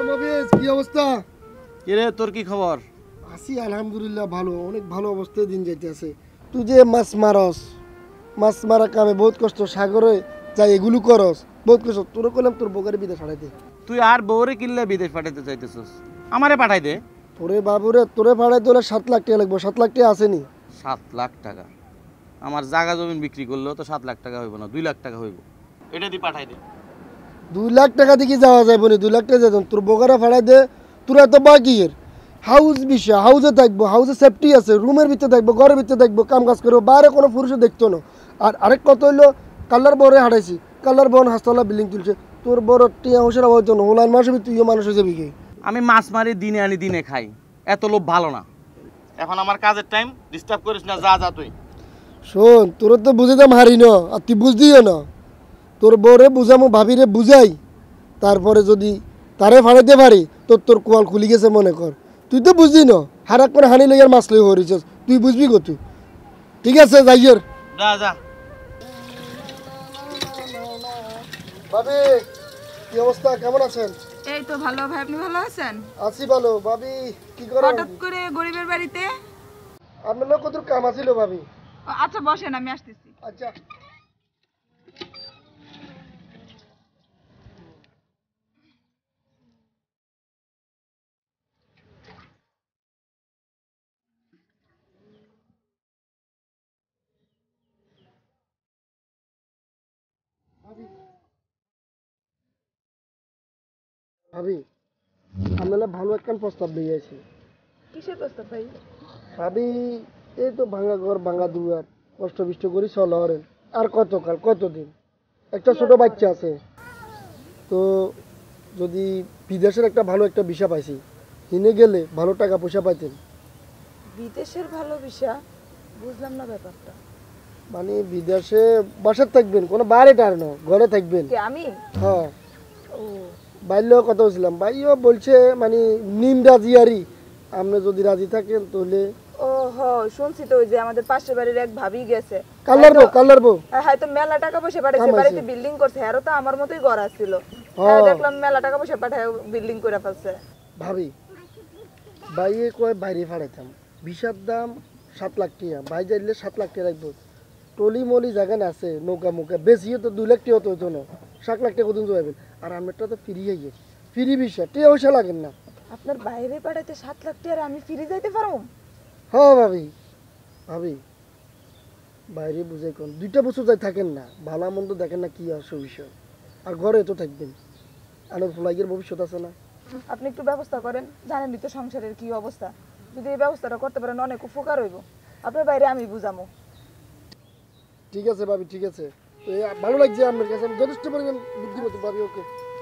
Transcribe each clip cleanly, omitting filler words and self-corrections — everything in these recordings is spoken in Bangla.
মফিজ কি অবস্থা? কিরে তোর কি খবর? আছি আলহামদুলিল্লাহ ভালো, অনেক ভালো অবস্থায় দিন যাইতেছে। তুই যে মাছ মারস, মাছ মারা কামে বহুত কষ্ট, সাগরে যাই এগুলো করস বহুত কষ্ট। তোর কইলাম তোর বোকারে বিদেশ পাঠাইতে। তুই আর বউরে কিনলে বিদেশ পাঠাইতে চাইতেছিস? আমারে পাঠাই দে। তোরে বাবুরে তোরে পাঠাইতে হলে 7 লাখ টাকা লাগবে। 7 লাখ টাকা আসেনি? 7 লাখ টাকা? আমার জায়গা জমি বিক্রি করলেও তো 7 লাখ টাকা হইব না, 2 লাখ টাকা হইব। এটা দিয়ে পাঠাই দে। 2 লাখ টাকা দিয়ে যাওয়া যাবে না? 2 লাখ টাকা যেতাম তোর বোকারে পাঠাই দে। তোর এত বাকির হাউস বিষয়, হাউসে থাকবো, হাউসে সেফটি আছে, রুমের ভিতরে থাকবো, ঘরের ভিতরে থাকবো, কাম কাজ করবো, বাইরে কোনো পুরুষও দেখতো না। আর আরেক কত হইলো, কাল্লার বড়ে হাঁটাইছি, কাল্লার বন হাসতলা বিল্ডিং তুলছে। তোর বড় টিয়া হোসের আবার জন্য হোলার মাসে তুইও মানুষ হয়ে যাবি কি? আমি মাছ মারি দিনে আনি দিনে খাই, এত লোভ ভালো না। এখন আমার কাজের টাইম, ডিস্টার্ব করিস না, যা যা তুই। শোন, তোর তো বুঝাইতাম হারি না, আর তুই বুঝদিও না। তোর বউরে বুঝামো, ভাবিরে বুঝাই, তারপরে যদি তারে ফাড়াইতে পারি তোর তোর কোয়াল খুলি গেছে মনে কর। তুই তো বুঝলি না, হারাক করে হানি লইয়ার মাছ লই হরিছস, তুই বুঝবি কত? ঠিক আছে যাইয়ের যা যা। ভাবি কি অবস্থা, কেমন আছেন? এই তো ভালো ভাই, আপনি ভালো আছেন? আছি ভালো। ভাবি কি করেন? হঠাৎ করে গরিবের বাড়িতে? আপনার লোক কত কাম আছিল ভাবি? আচ্ছা বসেন, আমি আসতেছি। আচ্ছা ভাবি, আপনারা ভালো একখান প্রস্তাব দিয়ে আছি। কিসের প্রস্তাব ভাই? ভাবি এই তো ভাঙা ঘর ভাঙা দুয়ার, কষ্ট বিষ্ট করি চলরেন। আর কতকাল কতদিন, একটা ছোট বাচ্চা আছে। তো যদি বিদেশের একটা ভালো একটা ভিসা পাইছি, কিনে গেলে ভালো টাকা পয়সা পাইতেন। বিদেশের ভালো ভিসা? বুঝলাম না ব্যাপারটা। মানে বিদেশে বাসার থাকবেন, কোনো বাইরে টার না, ঘরে থাকবেন। কে আমি? হ্যাঁ, ও বাইরেও কথা বলছিলাম, ভাইও বলছে মানে নিম রাজি আরি, আপনি যদি রাজি থাকেন তাহলে। ও হ, শুনছি তো, ওই যে আমাদের পাশের বাড়ির এক ভাবি গেছে। কালার বউ হয়তো মেলা টাকা পয়সা পাঠাইছে, বাড়িতে বিল্ডিং করছে। আরো তো আমার মতোই ঘর আসছিল, দেখলাম মেলা টাকা পয়সা পাঠায় বিল্ডিং করে ফেলছে। ভাবি বাইয়ে কয় বাইরে ফাড়াইতাম, ভিসার দাম 7 লাখ টাকা, ভাই যাইলে 7 লাখ টাকা রাখবো। টলি মলি জায়গা আছে, নৌকা মুখা বেশিও তো 2 লাখ টাকা তো হইতো না, 7 লাখ টাকা কদিন যাবেন। আর আমারটা তো ফ্রি হয়ে গেছে, ফ্রি ভিসা, টিয়া পয়সা লাগেন না। আপনার বাইরে পাঠাইতে 7 লাখ টাকা, আমি ফিরে যাইতে পারবো? হ্যাঁ ভাবি, ভাবি বাইরে বুঝাই কোন 2টা বছর যাই থাকেন না, ভালো মন্দ দেখেন না, কি আসো বিষয়। আর ঘরে তো থাকবেন, আলোর ফুলাইয়ের ভবিষ্যৎ আছে না। আপনি একটু ব্যবস্থা করেন, জানেনই তো সংসারের কি অবস্থা। যদি এই ব্যবস্থাটা করতে পারেন অনেক উপকার হইব। আপনার বাইরে আমি বুঝামো। ঠিক আছে ভাবি, ঠিক আছে। তো ভালো লাগছে আপনার কাছে, আমি যথেষ্ট পরিমাণ বুদ্ধিমতী ভাবি। ওকে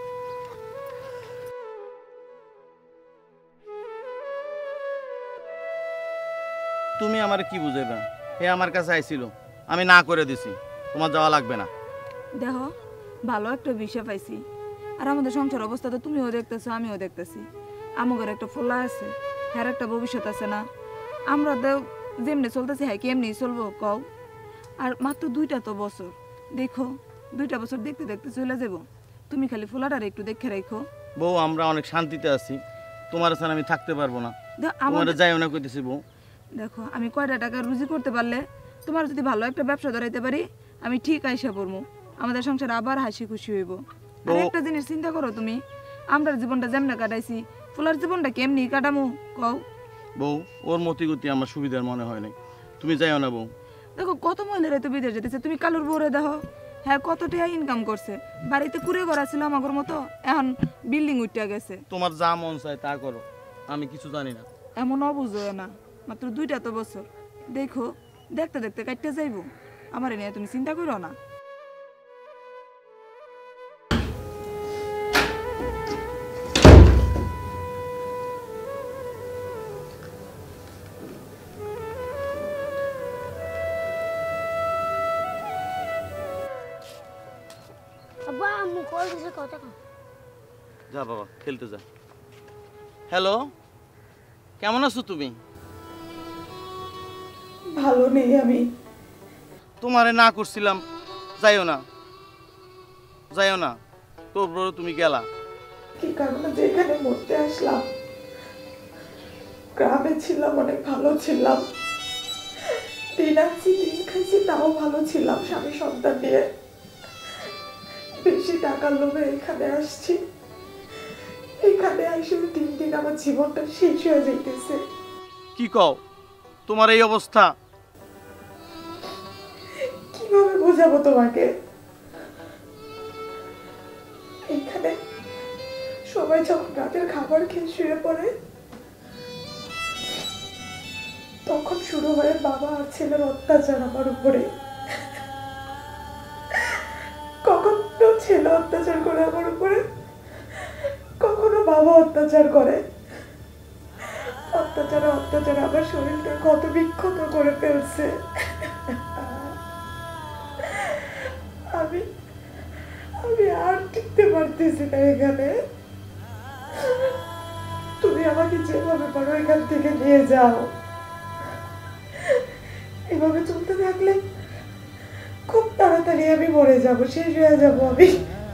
তুমি আমার কি বুঝাইবা? হে আমার কাছে আইছিল, আমি না করে দিছি, তোমার যাওয়া লাগবে না। দেখো, ভালো একটা বিষয় পাইছি। আর আমাদের সংসার অবস্থা তো তুমিও দেখতেছো, আমিও দেখতেছি। আমার একটা ফোলা আছে, হ্যার একটা ভবিষ্যৎ আছে না? আমরা তো যেমনি চলতেছি, হ্যাঁ কেমনি চলবো কও? আর মাত্র 2টা তো বছর, দেখো 2টা বছর দেখতে দেখতে চলে যাব। তুমি খালি ফোলাটার একটু দেখে রাখো। বউ আমরা অনেক শান্তিতে আছি, তোমার ছাড়া আমি থাকতে পারবো না। আমার তোমার যাইও না কইতেছি বউ। দেখো, আমি কয়টা টাকা রুজি করতে পারলে তোমার যদি ভালো একটা ব্যবসা ধরাইতে পারি, আমি ঠিক আইসা পড়বো। আমাদের সংসার আবার হাসি খুশি হইব। আর একটা জিনিস চিন্তা করো তুমি, আমরা জীবনটা যেমনে কাটাইছি, ফুলার জীবনটা কেমনি কাটামু কও? বউ ওর মতি গতি আমার সুবিধার মনে হয় নাই, তুমি যাইও না বউ। দেখো কত মহিলারা তো বিদেশ যেতেছে, তুমি কালুর বউরে দেখো, হ্যাঁ কত টাকা ইনকাম করছে। বাড়িতে কুড়ে ঘর ছিল আমাদের মতো, এখন বিল্ডিং উঠে গেছে। তোমার যা মন চায় তা করো, আমি কিছু জানি না। এমন অবুঝো না, মাত্র 2টা তো বছর, দেখো দেখতে দেখতে কাটতে যাইব। আমার নিয়ে তুমি চিন্তা করো না। যা বাবা খেলতে যা। হ্যালো, কেমন আছো তুমি? ভালো নেই আমি। তোমারে না করছিলাম যাইও না, যাইও না, তো তুমি গেলা। কি কারণে যে এখানে মরতে আসলাম। গ্রামে ছিলাম, অনেক ভালো ছিলাম, দিন আনছি দিন খাইছি, তাও ভালো ছিলাম স্বামী সন্তান নিয়ে। বেশি টাকার লোভে এখানে আসছি, এখানে এসে দিন দিন আমার জীবনটা শেষ হয়ে যাইতেছে। কি কও, তোমার এই অবস্থা? কিভাবে বোঝাবো তোমাকে? এখানে সবাই যখন রাতের খাবার খেয়ে শুয়ে পড়ে, তখন শুরু হয় বাবা আর ছেলের অত্যাচার আমার উপরে। কখনো ছেলে অত্যাচার করে আমার উপরে, কখনো বাবা অত্যাচার করে। অত্যাচারে অত্যাচারে আমার শরীরটা কত বিক্ষত করে ফেলছে। আমি আমি আর টিকতে পারতেছি না এখানে। তুমি আমাকে যেভাবে পারো এখান থেকে নিয়ে যাও। এভাবে চলতে থাকলে খুব তাড়াতাড়ি আমি মরে যাব, শেষ হয়ে যাব আমি।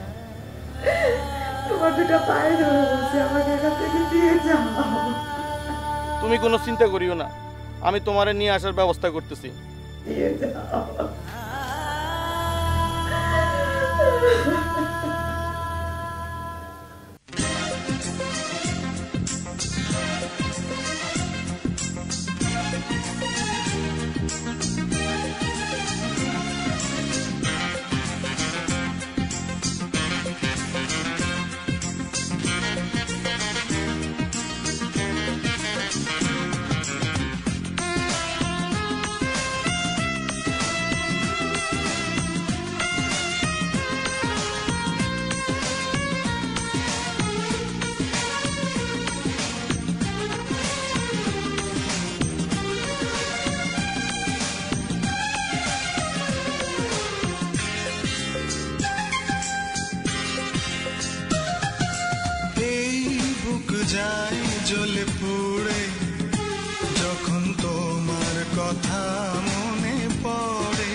তোমার দুটো পায়ে ধরে বলছি, আমাকে এখান থেকে নিয়ে যাও। তুমি কোনো চিন্তা করিও না, আমি তোমারে নিয়ে আসার ব্যবস্থা করতেছি। নিয়ে যাও। যায় জ্বলে পুড়ে যখন তোমার কথা মনে পড়ে,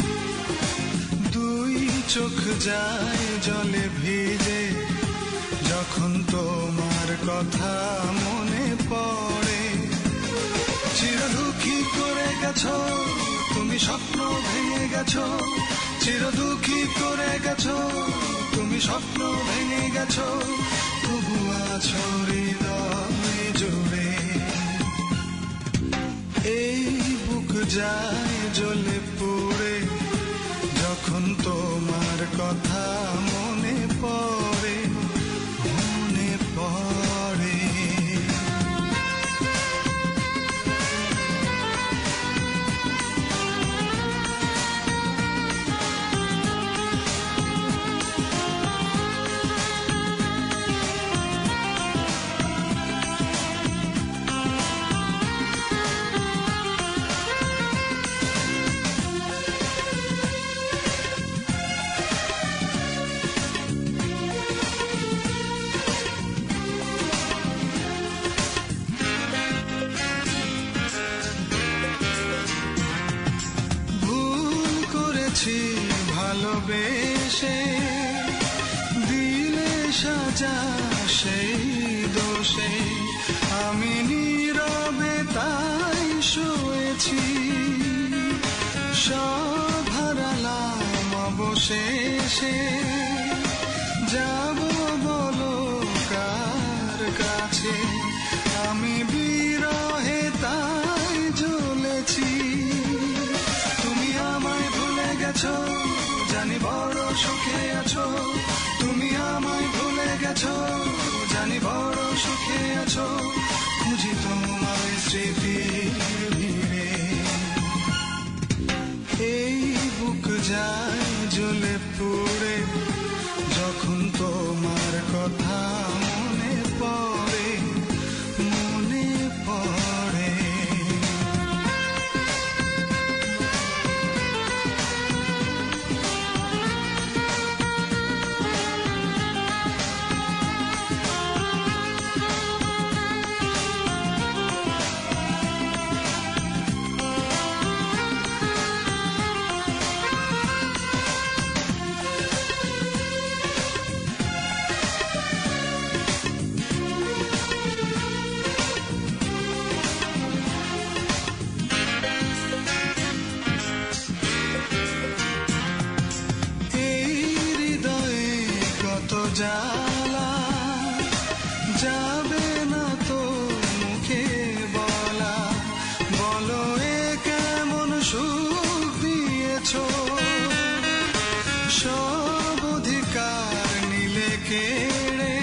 দুই চোখ যায় জলে ভিজে যখন তোমার কথা মনে পড়ে। চিরদুঃখী করে গেছো তুমি, স্বপ্ন ভেঙে গেছো, চিরদুঃখী করে গেছো তুমি, স্বপ্ন ভেঙে গেছো, তবু আছো হৃদয় জুড়ে। এই বুক যায় জ্বলে পুড়ে যখন তোমার কথা মনে পড়ে, মনে পড়ে। ভালোবেসে দিলে সাজা সেই দোষে আমি নীরবে তাই শুয়েছি, সব হারালাম অবশেষে, যাব বলো কার কাছে, আমি বিরহে তাই জ্বলেছি। তুমি আমায় ভুলে গেছো জানি বড় সুখে আছো, তুমি আমায় ভুলে গেছো জানি বড় সুখে আছো, খুঁজি তোমায় স্মৃতির ভিড়ে। এই বুক যায় জ্বলে পুড়ে যখন তোমার কথা মনে পড়ে, মনে পড়ে। জ্বালা যাবে না তো মুখে বলা, বলো এ কেমন সুখ দিয়েছো, সব অধিকার নিলে কেড়ে,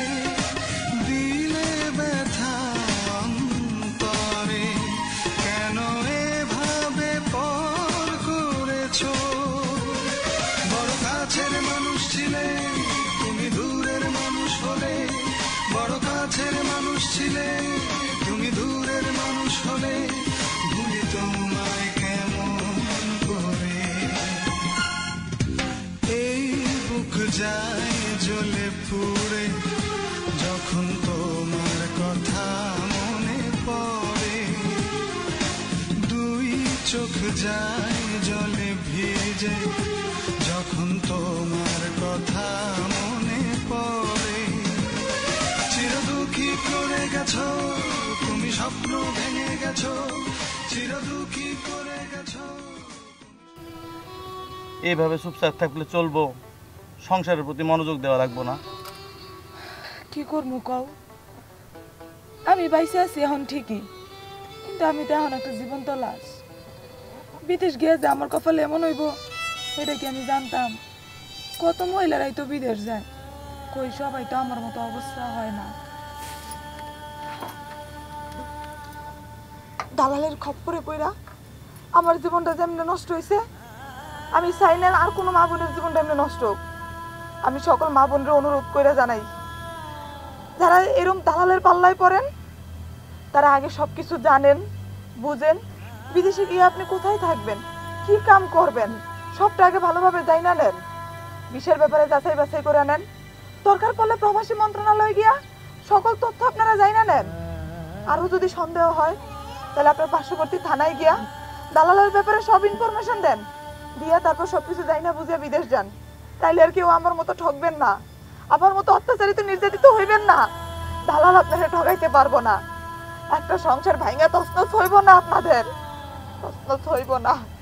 দিলে ব্যথা অন্তরে, কেন এভাবে পর করেছো। বড় কাছের মানুষ ছিলে তুমি দূরের মানুষ হলে, বড় কাছের মানুষ ছিলে তুমি দূরের মানুষ হলে, ভুলি তোমায় কেমন করে। এই বুক যায় জ্বলে পুড়ে যখন তোমার কথা মনে পড়ে, দুই চোখ যায় জলে ভিজে যখন তোমার কথা মনে পড়ে। চির দুঃখী করে গেছো তুমি, স্বপ্ন ভেঙে গেছো, চির দুঃখী করে গেছো। এইভাবে চুপচাপ থাকলে চলবো? সংসারের প্রতি মনোযোগ দেওয়া লাগবো না? কি করবো কও? আমি বাইসে আছি এখন ঠিকই, কিন্তু আমি তো এখন একটা জীবন্ত লাশ। বিদেশ গিয়ে যে আমার কপালে এমন হইব এটা কি আমি জানতাম? কত মহিলারাই তো বিদেশ যায়, কই সবাই তো আমার মতো অবস্থা হয় না। দালালের খপ্পরে পইরা আমার জীবনটা যেমন নষ্ট হয়েছে, আমি চাই না আর কোনো মা বোনের জীবনটা এমনি নষ্ট হোক। আমি সকল মা বোনের অনুরোধ করে জানাই, যারা এরকম দালালের পাল্লায় পড়েন তারা আগে সব কিছু জানেন বুঝেন, বিদেশে গিয়ে আপনি কোথায় থাকবেন, কি কাম করবেন, সবটা আগে ভালোভাবে জানা নেন। বিষয়ের ব্যাপারে যাচাই বাছাই করে নেন, দরকার পড়লে প্রবাসী মন্ত্রণালয়ে গিয়া সকল তথ্য আপনারা জানা নেন। আরও যদি সন্দেহ হয় তাহলে আপনার পার্শ্ববর্তী থানায় গিয়া দালালের ব্যাপারে সব ইনফরমেশন দেন, দিয়া তারপর সবকিছু জানা বুঝে বিদেশ যান। তাইলে আর কেউ আমার মতো ঠকবেন না, আমার মতো অত্যাচারিত নির্যাতিত হইবেন না। দালাল আপনারা ঠকাইতে পারবো না, একটা সংসার ভাঙা তছনছ হইব না, আপনাদের তছনছ হইব না।